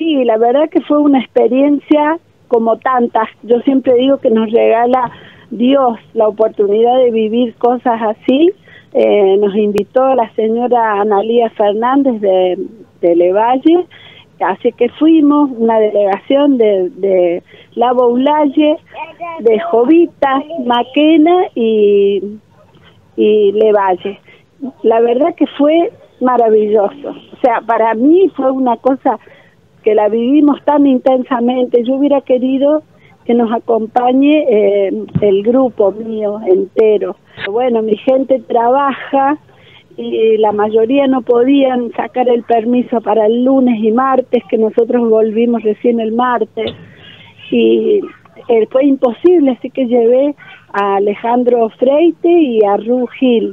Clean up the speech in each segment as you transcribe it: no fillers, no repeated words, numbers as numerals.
Sí, la verdad que fue una experiencia como tantas. Yo siempre digo que nos regala Dios la oportunidad de vivir cosas así. Nos invitó la señora Analía Fernández de Levalle, así que fuimos una delegación de Lavo Ulaye, de Jovita, Maquena y Levalle. La verdad que fue maravilloso. O sea, para mí fue una cosa que la vivimos tan intensamente. Yo hubiera querido que nos acompañe el grupo mío entero. Bueno, mi gente trabaja y la mayoría no podían sacar el permiso para el lunes y martes, que nosotros volvimos recién el martes, y fue imposible, así que llevé a Alejandro Freite y a Ru Gil.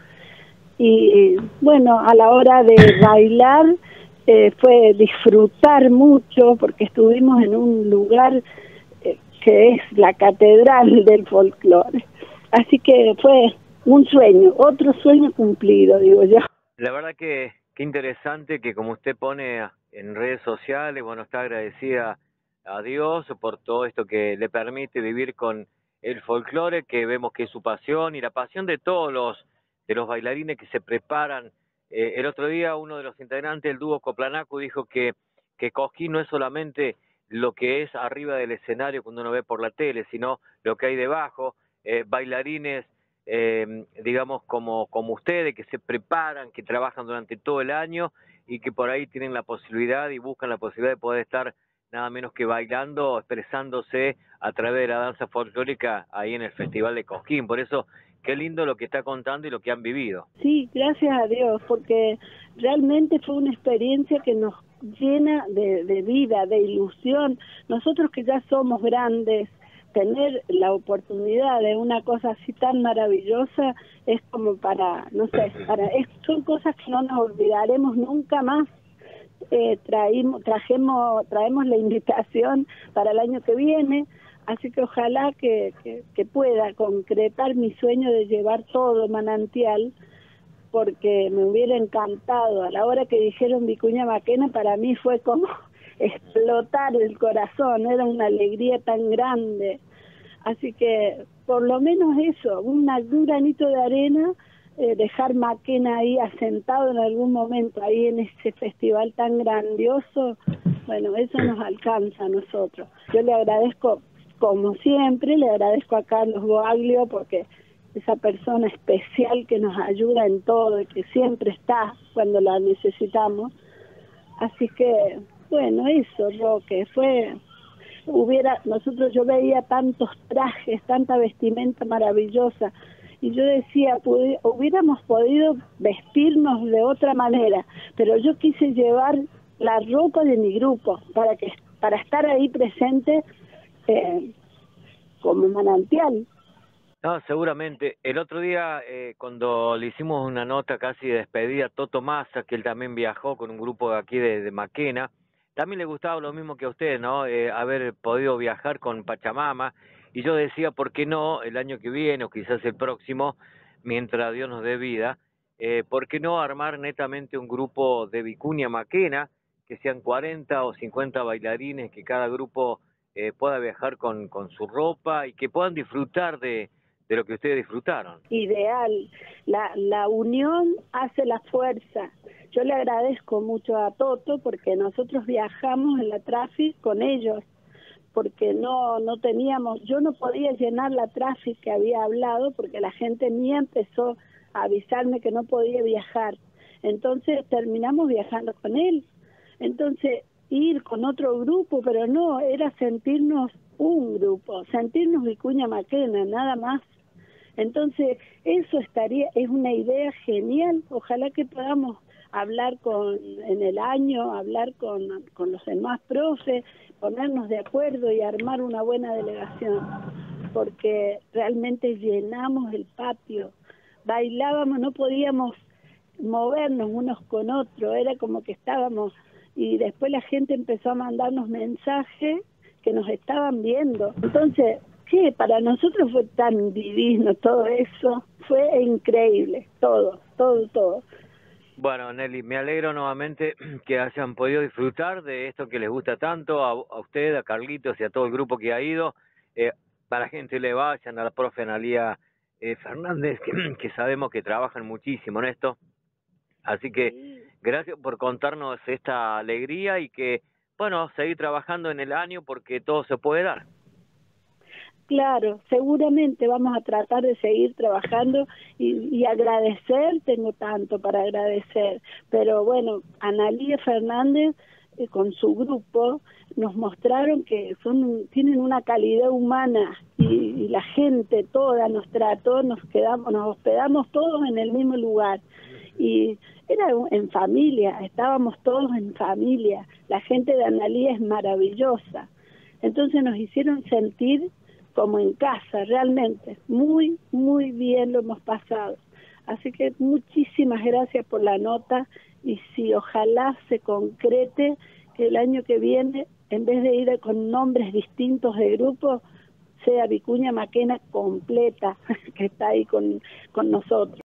Y bueno, a la hora de bailar fue disfrutar mucho, porque estuvimos en un lugar que es la catedral del folclore. Así que fue un sueño, otro sueño cumplido, digo yo. La verdad que qué interesante que como usted pone en redes sociales, bueno, está agradecida a Dios por todo esto que le permite vivir con el folclore, que vemos que es su pasión y la pasión de todos los bailarines que se preparan. El otro día uno de los integrantes del dúo Coplanacu dijo que Cosquín no es solamente lo que es arriba del escenario cuando uno ve por la tele, sino lo que hay debajo, bailarines digamos como ustedes, que se preparan, que trabajan durante todo el año y que por ahí tienen la posibilidad y buscan la posibilidad de poder estar nada menos que bailando, expresándose a través de la danza folclórica ahí en el Festival de Cosquín. Por eso, qué lindo lo que está contando y lo que han vivido. Sí, gracias a Dios, porque realmente fue una experiencia que nos llena de vida, de ilusión. Nosotros que ya somos grandes, tener la oportunidad de una cosa así tan maravillosa es como para, no sé, son cosas que no nos olvidaremos nunca más. Traemos la invitación para el año que viene, así que ojalá que pueda concretar mi sueño de llevar todo Manantial, porque me hubiera encantado. A la hora que dijeron Vicuña Maquena, para mí fue como explotar el corazón, era una alegría tan grande. Así que por lo menos eso, un granito de arena, dejar Maquena ahí asentado en algún momento, ahí en ese festival tan grandioso, bueno, eso nos alcanza a nosotros. Yo le agradezco, como siempre, le agradezco a Carlos Boaglio, porque esa persona especial que nos ayuda en todo y que siempre está cuando la necesitamos. Así que, bueno, eso, Roque, yo veía tantos trajes, tanta vestimenta maravillosa, y yo decía, hubiéramos podido vestirnos de otra manera, pero yo quise llevar la ropa de mi grupo para estar ahí presente como Manantial. No, seguramente. El otro día, cuando le hicimos una nota casi de despedida a Toto Massa, que él también viajó con un grupo de aquí de Maquena, también le gustaba lo mismo que a usted, ¿no? Haber podido viajar con Pachamama, y yo decía, ¿por qué no el año que viene, o quizás el próximo, mientras Dios nos dé vida, ¿por qué no armar netamente un grupo de Vicuña Maquena, que sean 40 o 50 bailarines, que cada grupo pueda viajar con su ropa y que puedan disfrutar de lo que ustedes disfrutaron? Ideal, la unión hace la fuerza. Yo le agradezco mucho a Toto, porque nosotros viajamos en la Trafic con ellos, porque no teníamos, yo no podía llenar la Trafic que había hablado, porque la gente mía empezó a avisarme que no podía viajar. Entonces terminamos viajando con él. Entonces ir con otro grupo, pero no, era sentirnos un grupo, sentirnos Vicuña Maquena, nada más. Entonces, eso es una idea genial. Ojalá que podamos hablar en el año, hablar con los demás profes, ponernos de acuerdo y armar una buena delegación, porque realmente llenamos el patio, bailábamos, no podíamos movernos unos con otros, era como que estábamos, y después la gente empezó a mandarnos mensajes que nos estaban viendo. Entonces, sí, para nosotros fue tan divino todo eso, fue increíble, todo. Bueno, Nelly, me alegro nuevamente que hayan podido disfrutar de esto que les gusta tanto, a usted, a Carlitos y a todo el grupo que ha ido. Para la gente le vayan a la profe Analía Fernández, que sabemos que trabajan muchísimo en esto. Así que gracias por contarnos esta alegría y que, bueno, seguir trabajando en el año porque todo se puede dar. Claro, seguramente vamos a tratar de seguir trabajando y agradecer, tengo tanto para agradecer, pero bueno, Analía Fernández con su grupo nos mostraron que tienen una calidad humana y la gente toda nos trató, nos hospedamos todos en el mismo lugar y era en familia, estábamos todos en familia, la gente de Analía es maravillosa, entonces nos hicieron sentir como en casa, realmente, muy, muy bien lo hemos pasado. Así que muchísimas gracias por la nota y sí, ojalá se concrete que el año que viene, en vez de ir con nombres distintos de grupo, sea Vicuña Maquena completa, que está ahí con nosotros.